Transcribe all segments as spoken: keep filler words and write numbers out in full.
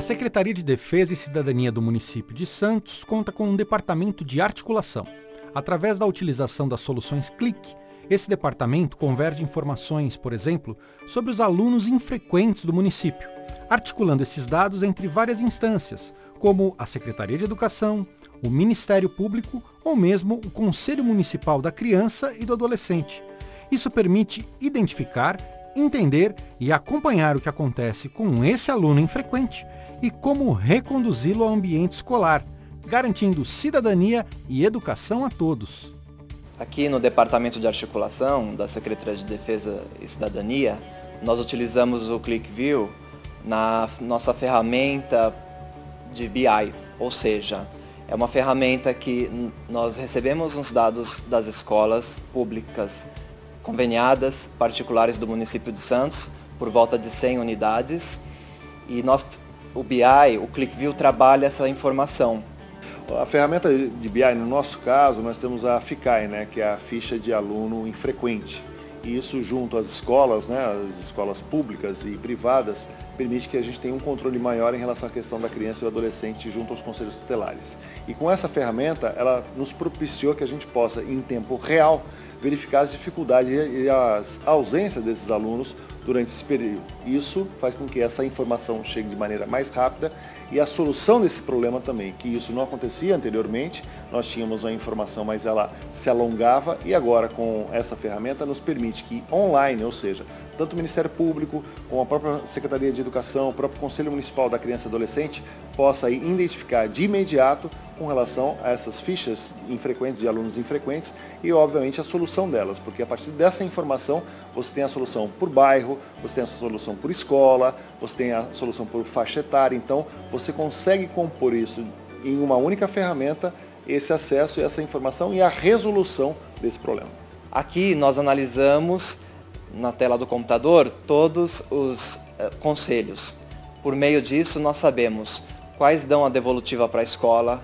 Secretaria de Defesa e Cidadania do município de Santos conta com um departamento de articulação. Através da utilização das soluções Clique, esse departamento converge informações, por exemplo, sobre os alunos infrequentes do município, articulando esses dados entre várias instâncias, como a Secretaria de Educação, o Ministério Público ou mesmo o Conselho Municipal da Criança e do Adolescente. Isso permite identificar, entender e acompanhar o que acontece com esse aluno infrequente e como reconduzi-lo ao ambiente escolar, garantindo cidadania e educação a todos. Aqui no Departamento de Articulação da Secretaria de Defesa e Cidadania, nós utilizamos o ClickView na nossa ferramenta de B I, ou seja, é uma ferramenta que nós recebemos os dados das escolas públicas conveniadas, particulares do município de Santos, por volta de cem unidades, e nós, o B I, o ClickView, trabalha essa informação. A ferramenta de B I, no nosso caso, nós temos a FICAI, né, que é a ficha de aluno infrequente. E isso junto às escolas, né, as escolas públicas e privadas, permite que a gente tenha um controle maior em relação à questão da criança e do adolescente junto aos conselhos tutelares. E com essa ferramenta, ela nos propiciou que a gente possa, em tempo real, verificar as dificuldades e as ausências desses alunos durante esse período. Isso faz com que essa informação chegue de maneira mais rápida e a solução desse problema também, que isso não acontecia anteriormente, nós tínhamos a informação, mas ela se alongava e agora com essa ferramenta nos permite que online, ou seja, tanto o Ministério Público, como a própria Secretaria de Educação, o próprio Conselho Municipal da Criança e Adolescente, possa aí identificar de imediato com relação a essas fichas infrequentes de alunos infrequentes e, obviamente, a solução delas, porque a partir dessa informação você tem a solução por bairro, você tem a solução por escola, você tem a solução por faixa etária, então você consegue compor isso em uma única ferramenta, esse acesso e essa informação e a resolução desse problema. Aqui nós analisamos na tela do computador todos os eh, conselhos. Por meio disso nós sabemos quais dão a devolutiva para a escola,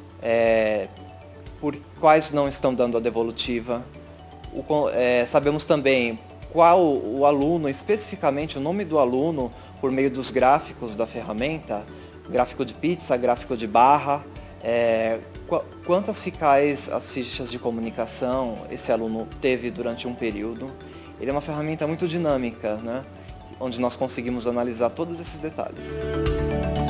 é, por quais não estão dando a devolutiva. O, é, sabemos também qual o aluno, especificamente o nome do aluno, por meio dos gráficos da ferramenta, gráfico de pizza, gráfico de barra, é, qu quantas ficais as fichas de comunicação esse aluno teve durante um período. Ele é uma ferramenta muito dinâmica, né, onde nós conseguimos analisar todos esses detalhes.